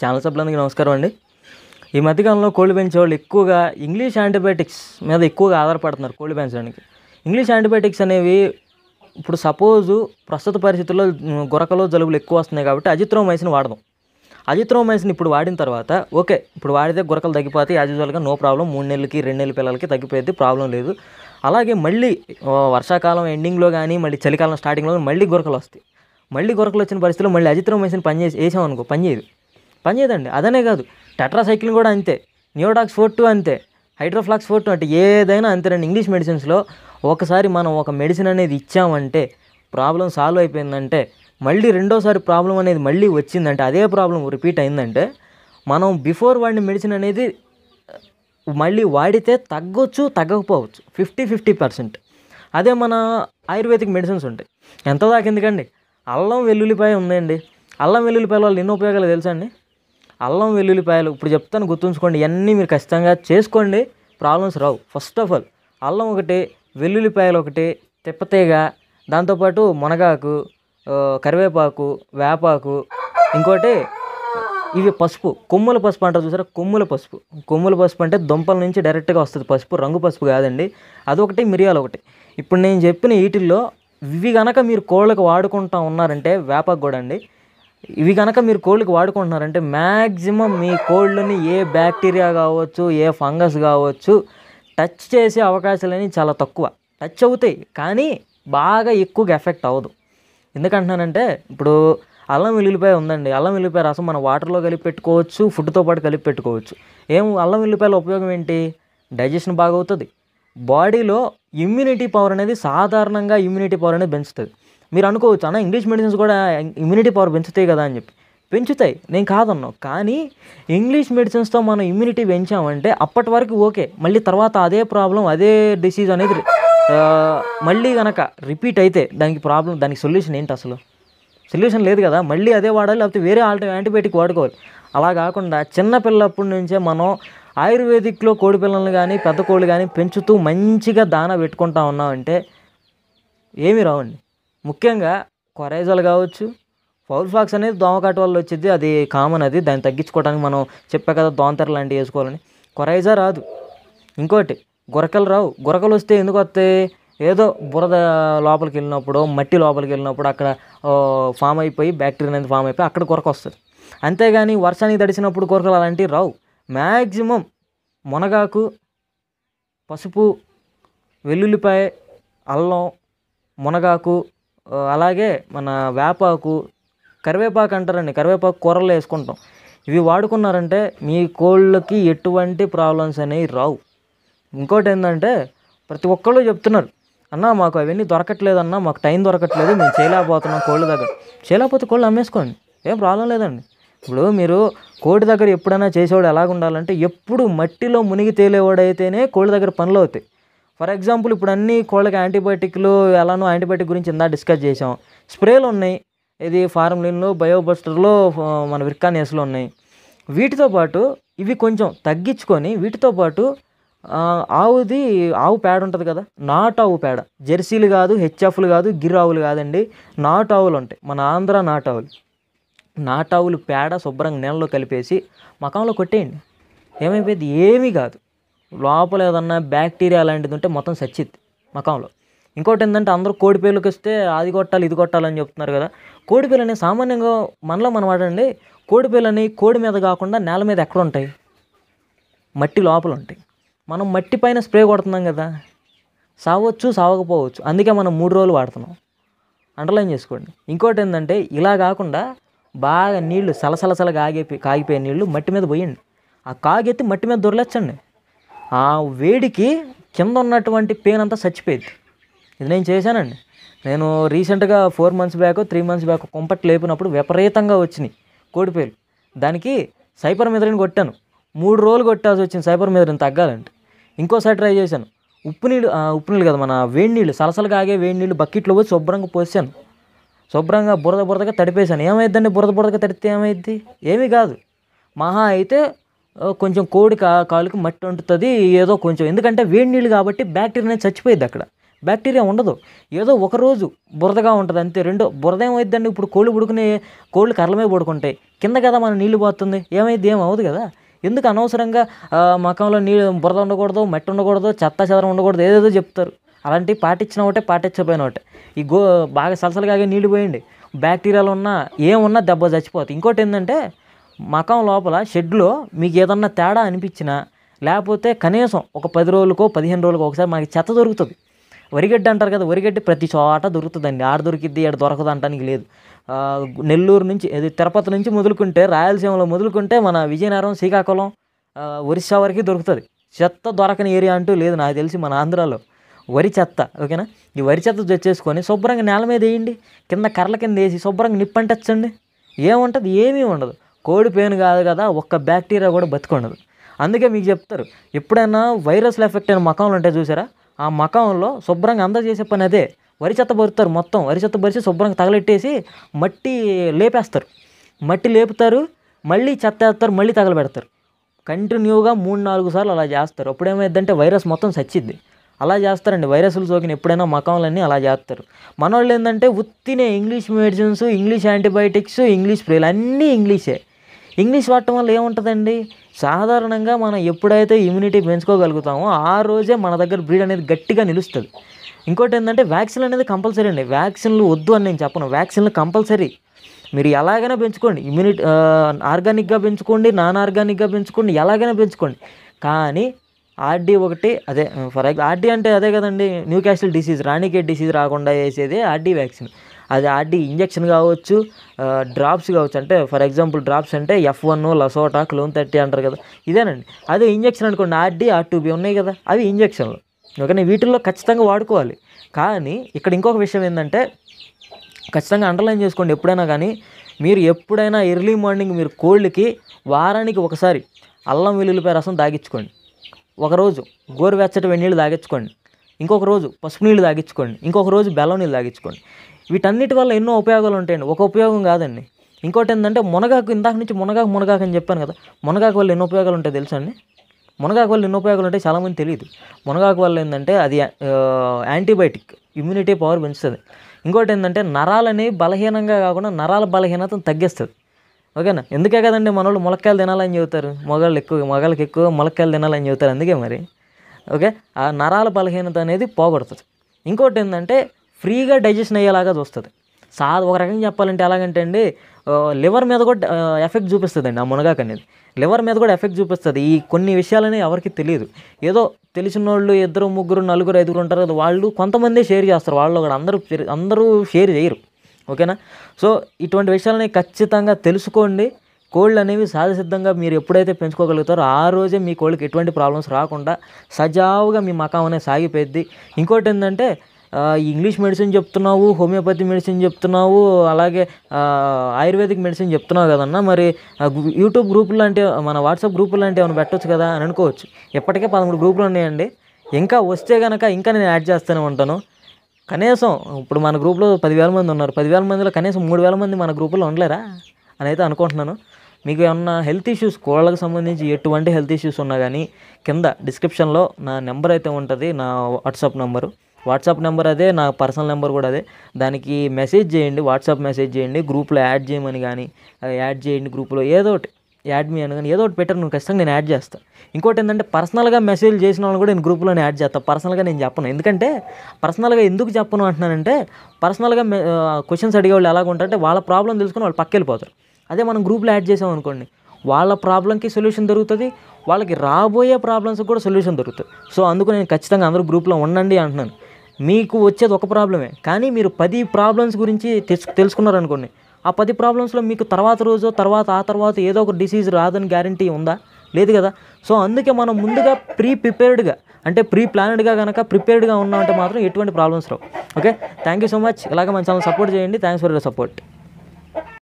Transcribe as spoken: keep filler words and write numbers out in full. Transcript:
Channel సభ్యులందరికీ నమస్కారం అండి. ఈ మధ్యకాలంలో కోళ్ళు పెంచేవాళ్ళు ఎక్కువగా ఇంగ్లీష్ యాంటీబయాటిక్స్ మీద ఎక్కువగా ఆధారపడుతున్నారు కోళ్ళు పెంచడానికి. ఇంగ్లీష్ యాంటీబయాటిక్స్ అనేవి ఇప్పుడు సపోజు ప్రస్తుత పరిస్థితుల్లో గురకలు జలుబులు ఎక్కువ వస్తున్నాయి కాబట్టి అజిత్రోమైసిన్ వాడదాం. అజిత్రోమైసిన్ ఇప్పుడు వాడిన తర్వాత ఓకే, ఇప్పుడు వాడితే గురకలు తగ్గిపోతాయి, యాజ్ యూజువల్గా నో ప్రాబ్లం. మూడు నెలలకి రెండు నెలల పిల్లలకి తగ్గిపోయింది, ప్రాబ్లం లేదు. అలాగే మళ్ళీ వర్షాకాలం ఎండింగ్లో కానీ మళ్ళీ చలికాలం స్టార్టింగ్లో మళ్ళీ గురకలు వస్తాయి. మళ్ళీ గురకలు వచ్చిన పరిస్థితుల్లో మళ్ళీ అజిత్రోమైసిన్ పని చేసి వేసామనుకో పనిచేయదు పనిచేయదండి. అదనే కాదు, టెట్రాసైక్లిన్ కూడా అంతే, నియోడాక్స్ ఫోర్ టూ అంతే, హైడ్రోఫ్లాక్స్ ఫోర్ టూ అంటే ఏదైనా అంతేనండి. ఇంగ్లీష్ మెడిసిన్స్లో ఒకసారి మనం ఒక మెడిసిన్ అనేది ఇచ్చామంటే ప్రాబ్లం సాల్వ్ అయిపోయిందంటే మళ్ళీ రెండోసారి ప్రాబ్లం అనేది మళ్ళీ వచ్చిందంటే అదే ప్రాబ్లం రిపీట్ అయిందంటే మనం బిఫోర్ వాడిన మెడిసిన్ అనేది మళ్ళీ వాడితే తగ్గొచ్చు తగ్గకపోవచ్చు, ఫిఫ్టీ ఫిఫ్టీ పర్సెంట్. అదే మన ఆయుర్వేదిక్ మెడిసిన్స్ ఉంటాయి, ఎంత దాకా ఎందుకండి. అల్లం వెల్లుల్లిపాయ ఉందండి, అల్లం వెల్లుల్లిపాయల వల్ల ఎన్నో ఉపయోగాలు తెలుసా అండి. అల్లం వెల్లుల్లిపాయలు ఇప్పుడు చెప్తాను, గుర్తుంచుకోండి. ఇవన్నీ మీరు ఖచ్చితంగా చేసుకోండి, ప్రాబ్లమ్స్ రావు. ఫస్ట్ ఆఫ్ ఆల్ అల్లం ఒకటి, వెల్లుల్లిపాయలు ఒకటి, తిప్పతీగ, దాంతోపాటు మునగాకు, కరివేపాకు, వేపాకు, ఇంకోటి ఇవి పసుపు, కొమ్ముల పసుపు అంటారు చూసారా, కొమ్ముల పసుపు. కొమ్ముల పసుపు అంటే దుంపల నుంచి డైరెక్ట్గా వస్తుంది పసుపు, రంగు పసుపు కాదండి. అదొకటి, మిరియాలు ఒకటి. ఇప్పుడు నేను చెప్పిన వీటిల్లో ఇవి కనుక మీరు కోళ్ళకి వాడుకుంటా ఉన్నారంటే, వేపాకు కూడా అండి, ఇవి కనుక మీరు కోళ్ళకి వాడుకుంటున్నారంటే మ్యాక్సిమం మీ కోళ్ళని ఏ బ్యాక్టీరియా కావచ్చు, ఏ ఫంగస్ కావచ్చు టచ్ చేసే అవకాశాలు అనేవి చాలా తక్కువ. టచ్ అవుతాయి కానీ బాగా ఎక్కువగా ఎఫెక్ట్ అవ్వదు. ఎందుకంటున్నానంటే ఇప్పుడు అల్లం వెల్లుల్లిపాయ ఉందండి, అల్లం వెల్లుల్లిపాయ రసం మనం వాటర్లో కలిపి పెట్టుకోవచ్చు, ఫుడ్తో పాటు కలిపి పెట్టుకోవచ్చు. ఏం అల్లం వెల్లుల్లిపాయల ఉపయోగం ఏంటి? డైజెషన్ బాగా అవుతుంది, బాడీలో ఇమ్యూనిటీ పవర్ అనేది సాధారణంగా ఇమ్యూనిటీ పవర్ అనేది పెంచుతుంది. మీరు అనుకోవచ్చు అన్న ఇంగ్లీష్ మెడిసిన్స్ కూడా ఇమ్యూనిటీ పవర్ పెంచుతాయి కదా అని చెప్పి. పెంచుతాయి, నేను కాదన్నాను. కానీ ఇంగ్లీష్ మెడిసిన్స్తో మనం ఇమ్యూనిటీ పెంచామంటే అప్పటి వరకు ఓకే, మళ్ళీ తర్వాత అదే ప్రాబ్లం అదే డిసీజ్ అనేది మళ్ళీ కనుక రిపీట్ అయితే దానికి ప్రాబ్లం, దానికి సొల్యూషన్ ఏంటి? అసలు సొల్యూషన్ లేదు కదా. మళ్ళీ అదే వాడాలి, లేకపోతే వేరే ఆల్టర్ యాంటీబయాటిక్ వాడుకోవాలి. అలా కాకుండా చిన్నపిల్లప్పటి నుంచే మనం ఆయుర్వేదిక్లో కోడి పిల్లల్ని కానీ పెద్ద కోళ్ళు కానీ పెంచుతూ మంచిగా దానా పెట్టుకుంటా ఉన్నామంటే ఏమీ రావండి. ముఖ్యంగా కొరైజాల్ కావచ్చు, ఫౌల్ ఫ్లాక్స్ అనేది దోమకాటు వల్ల వచ్చింది, అది కామన్. అది దాన్ని తగ్గించుకోవడానికి మనం చెప్పా కదా దోమతెర లాంటివి వేసుకోవాలని. కొరైజా రాదు. ఇంకోటి గురకలు రావు. గురకలు వస్తే ఎందుకు వస్తాయి? ఏదో బురద లోపలికి వెళ్ళినప్పుడు, మట్టి లోపలికి వెళ్ళినప్పుడు అక్కడ ఫామ్ అయిపోయి బ్యాక్టీరియా అనేది ఫామ్ అయిపోయి అక్కడ గురక వస్తుంది. అంతేగాని వర్షానికి తడిసినప్పుడు గురకలు అలాంటివి రావు. మ్యాక్సిమం మునగాకు, పసుపు, వెల్లుల్లిపాయ, అల్లం, మునగాకు, అలాగే మన వేపాకు, కరివేపాకు అంటారండి, కరివేపాకు కూరల్లో వేసుకుంటాం. ఇవి వాడుకున్నారంటే మీ కోళ్ళకి ఎటువంటి ప్రాబ్లమ్స్ అనేవి రావు. ఇంకోటి ఏంటంటే ప్రతి ఒక్కళ్ళు చెప్తున్నారు, అన్న మాకు అవన్నీ దొరకట్లేదన్నా, మాకు టైం దొరకట్లేదు, మేము చేయలేకపోతున్నాం కోళ్ళ దగ్గర. చేయలేకపోతే కోళ్ళు అమ్మేసుకోండి, ఏం ప్రాబ్లం లేదండి. ఇప్పుడు మీరు కోడి దగ్గర ఎప్పుడైనా చేసేవాడు ఎలాగ ఉండాలంటే ఎప్పుడు మట్టిలో మునిగి తేలేవాడైతేనే కోళ్ళ దగ్గర పనులు అవుతాయి. ఫర్ ఎగ్జాంపుల్ ఇప్పుడు అన్ని కోళ్ళకి యాంటీబయాటిక్లు ఎలానో యాంటీబయాటిక్ గురించి ఇందా డిస్కస్ చేసాం. స్ప్రేలు ఉన్నాయి, ఇది ఫార్మలిన్లో, బయోబస్టర్లో, మన విర్కానియస్లో ఉన్నాయి. వీటితో పాటు ఇవి కొంచెం తగ్గించుకొని వీటితో పాటు ఆవుది ఆవు పేడ ఉంటుంది కదా, నాటు ఆవు పేడ, జెర్సీలు కాదు, హెచ్ఎఫ్లు కాదు, గిర్ ఆవులు కాదండి, నాటు ఆవులు ఉంటాయి, మన ఆంధ్ర నాటు ఆవులు. నాటు ఆవులు పేడ శుభ్రంగా నీళ్ళలో కలిపేసి మకంలో కొట్టేయండి, ఏమైపోయింది? ఏమీ కాదు. లోపల ఏదన్నా బ్యాక్టీరియా అలాంటిది ఉంటే మొత్తం చచ్చిద్ది మకంలో. ఇంకోటి ఏంటంటే అందరూ కోడి పేర్లకు వస్తే అది కొట్టాలి ఇది కొట్టాలని చెప్తున్నారు కదా. కోడి పేర్లు అనేవి సామాన్యంగా మనలో మనం వాడండి. కోడి పేర్లు అనేవి కోడి మీద కాకుండా నేల మీద ఎక్కడ ఉంటాయి? మట్టి లోపల ఉంటాయి. మనం మట్టి పైన స్ప్రే కొడుతున్నాం కదా, సావచ్చు సావకపోవచ్చు. అందుకే మనం మూడు రోజులు వాడుతున్నాం, అండర్లైన్ చేసుకోండి. ఇంకోటి ఏంటంటే ఇలా కాకుండా బాగా నీళ్లు సలసలసల కాగి కాగిపోయే నీళ్లు మట్టి మీద పోయండి, ఆ కాగెత్తి మట్టి మీద దొరలచ్చండి. ఆ వేడికి కింద ఉన్నటువంటి పెయిన్ అంతా చచ్చిపోయింది. ఇది నేను చేశానండి. నేను రీసెంట్గా four months back three months back కుంపట్లు లేపినప్పుడు విపరీతంగా వచ్చినాయి కోడిపేలు. దానికి సైపర్ మెథరిన్ కొట్టాను, మూడు రోజులు కొట్టాల్సి వచ్చింది సైపర్ మెథరిన్ తగ్గాలంటే. ఇంకోసారి ట్రై చేశాను, ఉప్పు నీళ్ళు ఉప్పు నీళ్ళు కదా మన వేడి నీళ్ళు, సలసలు కాగే వేడి నీళ్ళు బకెట్లో పోసి శుభ్రంగా పోసాను, శుభ్రంగా బురద బురదగా తడిపేశాను. ఏమైద్దండి బురద బురదగా తడితే ఏమైద్ది? ఏమీ కాదు. మహా అయితే కొంచెం కోడి కా కాలుకి మట్టి ఉంటుంది ఏదో కొంచెం, ఎందుకంటే వేడి నీళ్ళు కాబట్టి బ్యాక్టీరియా అనేది చచ్చిపోయింది అక్కడ. బ్యాక్టీరియా ఉండదు. ఏదో ఒకరోజు బురదగా ఉంటుంది అంతే. రెండో బురద ఏమైద్దండి, ఇప్పుడు కోళ్ళు పడుకునే కోళ్ళు కర్రల మీద పడుకుంటాయి, కింద కదా మన నీళ్లు పోతుంది, ఏమైద్ది, ఏం అవ్వదు కదా. ఎందుకు అనవసరంగా మకంలో నీళ్ళు బురద ఉండకూడదు, మట్టి ఉండకూడదు, చెత్త చెదరం ఉండకూడదు, ఏదేదో చెప్తారు. అలాంటివి పాటించిన ఒకటే, పాటించకపోయిన ఒకటే. ఈ గో బాగా సలసలుగా నీళ్ళు పోయండి, బ్యాక్టీరియాలు ఉన్నా ఏమున్నా దెబ్బ చచ్చిపోతాయి. ఇంకోటి ఏంటంటే మకం లోపల షెడ్లో మీకు ఏదన్నా తేడా అనిపించినా, లేకపోతే కనీసం ఒక పది రోజులకో పదిహేను రోజులకో ఒకసారి మనకి చెత్త దొరుకుతుంది. వరిగడ్డి అంటారు కదా, వరిగడ్డి ప్రతి చోట దొరుకుతుందండి. ఆడ దొరికిద్ది ఆడ దొరకదు అంటానికి లేదు. నెల్లూరు నుంచి, అది తిరుపతి నుంచి మొదలుకుంటే, రాయలసీమలో మొదలుకుంటే మన విజయనగరం, శ్రీకాకుళం, ఒరిస్సా వరకు దొరుకుతుంది. చెత్త దొరకని ఏరియా అంటూ లేదు నాకు తెలిసి మన ఆంధ్రాలో. వరి చెత్త, ఓకేనా. ఈ వరి చెత్త తెచ్చేసుకొని శుభ్రంగా నేల మీద వేయండి, కింద కర్రల కింద వేసి శుభ్రంగా నిప్పంటచ్చండి, ఏముంటుంది, ఏమీ ఉండదు. కోడి పేను కాదు కదా, ఒక్క బ్యాక్టీరియా కూడా బతికుండదు. అందుకే మీకు చెప్తారు, ఎప్పుడైనా వైరస్లు ఎఫెక్ట్ అయిన మకంలు ఉంటాయి చూసారా, ఆ మకంలో శుభ్రంగా అందరూ చేసే పని అదే. వరి చెత్త బరుతారు, మొత్తం వరి చెత్త బరిచి శుభ్రంగా తగలెట్టేసి మట్టి లేపేస్తారు, మట్టి లేపుతారు, మళ్ళీ చెత్త వేస్తారు, మళ్ళీ తగలబెడతారు. కంటిన్యూగా మూడు నాలుగు సార్లు అలా చేస్తారు. అప్పుడు ఏమైందంటే వైరస్ మొత్తం చచ్చిద్ది. అలా చేస్తారండి, వైరస్లు సోకిన ఎప్పుడైనా మకంలన్నీ అలా చేస్తారు. మన వాళ్ళు ఏంటంటే ఉత్తినే English medicines, English antibiotics, English స్ప్రేలు అన్నీ ఇంగ్లీషే. ఇంగ్లీష్ వాడటం వల్ల ఏముంటుందండి, సాధారణంగా మనం ఎప్పుడైతే ఇమ్యూనిటీ పెంచుకోగలుగుతామో ఆ రోజే మన దగ్గర బ్రీడ్ అనేది గట్టిగా నిలుస్తుంది. ఇంకోటి ఏంటంటే వ్యాక్సిన్ అనేది కంపల్సరీ అండి. వ్యాక్సిన్లు వద్దు అని నేను చెప్పను, వ్యాక్సిన్లు కంపల్సరీ. మీరు ఎలాగైనా పెంచుకోండి, ఇమ్యూనిటీ ఆర్గానిక్గా పెంచుకోండి, నాన్ ఆర్గానిక్గా పెంచుకోండి, ఎలాగైనా పెంచుకోండి. కానీ ఆర్డీ ఒకటి, అదే ఫర్ ఎగ్జాంపుల్ ఆర్డీ అంటే అదే కదండి, Newcastle disease, Ranikhet disease రాకుండా వేసేదే ఆర్డీ వ్యాక్సిన్. అది ఆర్డీ ఇంజెక్షన్ కావచ్చు, డ్రాప్స్ కావచ్చు. అంటే ఫర్ ఎగ్జాంపుల్ డ్రాప్స్ అంటే F one, LaSota, clone thirty అంటారు కదా, ఇదేనండి. అదే ఇంజెక్షన్ అనుకోండి, ఆర్డీ, ఆర్ టూ బి ఉన్నాయి కదా, అవి ఇంజెక్షన్లు. ఓకేనా, వీటిల్లో ఖచ్చితంగా వాడుకోవాలి. కానీ ఇక్కడ ఇంకొక విషయం ఏంటంటే, ఖచ్చితంగా అండర్లైన్ చేసుకోండి, ఎప్పుడైనా కానీ మీరు ఎప్పుడైనా ఎర్లీ మార్నింగ్ మీరు కోళ్ళకి వారానికి ఒకసారి అల్లం వెల్లుల్లిపాయ రసం తాగించుకోండి. ఒకరోజు గోరువెచ్చటి వెన్నీళ్ళు తాగించుకోండి, ఇంకొక రోజు పసుపు నీళ్ళు తాగించుకోండి, ఇంకొక రోజు బెల్లం నీళ్ళు తాగించుకోండి. వీటన్నిటి వల్ల ఎన్నో ఉపయోగాలు ఉంటాయండి, ఒక ఉపయోగం కాదండి. ఇంకోటి ఏంటంటే మునగాకు, ఇందాక నుంచి మునగాకు మునగాకు అని చెప్పాను కదా, మునగాకు వల్ల ఎన్నో ఉపయోగాలు ఉంటాయి తెలుసా అండి. మునగాకు వల్ల ఎన్నో ఉపయోగాలు ఉంటాయి, చాలామంది తెలియదు. మునగాకు వల్ల ఏంటంటే అది యాంటీబయాటిక్, ఇమ్యూనిటీ పవర్ పెంచుతుంది. ఇంకోటి ఏంటంటే నరాలని బలహీనంగా కాకుండా నరాల బలహీనతను తగ్గిస్తుంది. ఓకేనా, ఎందుకే కదండి మన వాళ్ళు ములక్కాయలు తినాలని చెబుతారు, మగాళ్ళు ఎక్కువ, మగాళ్ళకి ఎక్కువ ములక్కాయలు తినాలని చెబుతారు, అందుకే మరి. ఓకే, ఆ నరాల బలహీనత అనేది పోగొడుతుంది. ఇంకోటి ఏంటంటే ఫ్రీగా డైజెషన్ అయ్యేలాగా చూస్తుంది. సా ఒక రకంగా చెప్పాలంటే ఎలాగంటే అండి, లివర్ మీద కూడా ఎఫెక్ట్ చూపిస్తుంది అండి ఆ మునగాకు అనేది. లివర్ మీద కూడా ఎఫెక్ట్ చూపిస్తుంది. ఈ కొన్ని విషయాలని ఎవరికి తెలియదు. ఏదో తెలిసిన వాళ్ళు ఇద్దరు ముగ్గురు నలుగురు ఐదుగురు ఉంటారు కదా, వాళ్ళు కొంతమంది షేర్ చేస్తారు, వాళ్ళు కూడా అందరూ అందరూ షేర్ చేయరు. ఓకేనా, సో ఇటువంటి విషయాలని ఖచ్చితంగా తెలుసుకోండి. కోళ్ళు అనేవి సహజసిద్ధంగా మీరు ఎప్పుడైతే పెంచుకోగలుగుతారో ఆ రోజే మీ కోళ్ళకి ఎటువంటి ప్రాబ్లమ్స్ రాకుండా సజావుగా మీ మకాం అనేది సాగిపోద్ది. ఇంకోటి ఏంటంటే ఇంగ్లీష్ మెడిసిన్ చెప్తున్నావు, హోమియోపతి మెడిసిన్ చెప్తున్నావు, అలాగే ఆయుర్వేదిక్ మెడిసిన్ చెప్తున్నావు కదన్నా, మరి యూట్యూబ్ గ్రూపులు లాంటి, మన వాట్సాప్ గ్రూపులు లాంటి ఏమైనా పెట్టవచ్చు కదా అని అనుకోవచ్చు. ఇప్పటికే పదమూడు గ్రూపులు ఉన్నాయండి, ఇంకా వస్తే కనుక ఇంకా నేను యాడ్ చేస్తూనే ఉంటాను. కనీసం ఇప్పుడు మన గ్రూప్లో పదివేల మంది ఉన్నారు, పదివేల మందిలో కనీసం మూడు వేల మంది మన గ్రూపులో ఉండలేరా అని అయితే అనుకుంటున్నాను. మీకు ఏమన్నా హెల్త్ ఇష్యూస్, కోళ్ళకు సంబంధించి ఎటువంటి హెల్త్ ఇష్యూస్ ఉన్నా కానీ కింద డిస్క్రిప్షన్లో నా నెంబర్ అయితే ఉంటుంది, నా వాట్సాప్ నెంబరు. వాట్సాప్ నెంబర్ అదే, నా పర్సనల్ నెంబర్ కూడా అదే. దానికి మెసేజ్ చేయండి, వాట్సాప్ మెసేజ్ చేయండి, గ్రూప్లో యాడ్ చేయమని కానీ, యాడ్ చేయండి గ్రూప్లో, ఏదో ఒకటి యాడ్ మీ అని కానీ ఏదో ఒకటి పెట్టారు, నువ్వు ఖచ్చితంగా నేను యాడ్ చేస్తాను. ఇంకోటి ఏంటంటే పర్సనల్గా మెసేజ్ చేసిన వాళ్ళు కూడా నేను గ్రూప్లో యాడ్ చేస్తాను. పర్సనల్గా నేను చెప్పను, ఎందుకంటే పర్సనల్గా ఎందుకు చెప్పను అంటున్నానంటే, పర్సనల్గా క్వశ్చన్స్ అడిగేవాళ్ళు ఎలాగ ఉంటారంటే వాళ్ళ ప్రాబ్లం తెలుసుకుని వాళ్ళు పక్క వెళ్ళిపోతారు. అదే మనం గ్రూప్లో యాడ్ చేసాం అనుకోండి, వాళ్ళ ప్రాబ్లంకి సొల్యూషన్ దొరుకుతుంది, వాళ్ళకి రాబోయే ప్రాబ్లమ్స్కి కూడా సొల్యూషన్ దొరుకుతుంది. సో అందుకు నేను ఖచ్చితంగా అందరూ గ్రూప్లో ఉండండి అంటున్నాను. మీకు వచ్చేది ఒక ప్రాబ్లమే, కానీ మీరు పది ప్రాబ్లమ్స్ గురించి తెచ్చు తెలుసుకున్నారనుకోండి, ఆ పది ప్రాబ్లమ్స్లో మీకు తర్వాత రోజు తర్వాత ఆ తర్వాత ఏదో ఒక డిసీజ్ రాదని గ్యారంటీ ఉందా? లేదు కదా. సో అందుకే మనం ముందుగా ప్రీ ప్రిపేర్డ్గా, అంటే ప్రీ ప్లానెడ్గా కనుక ప్రిపేర్డ్గా ఉన్నామంటే మాత్రం ఎటువంటి ప్రాబ్లమ్స్ రావు. Okay, thank you so much. ఇలాగ మన ఛానల్ సపోర్ట్ చేయండి. Thanks for your support.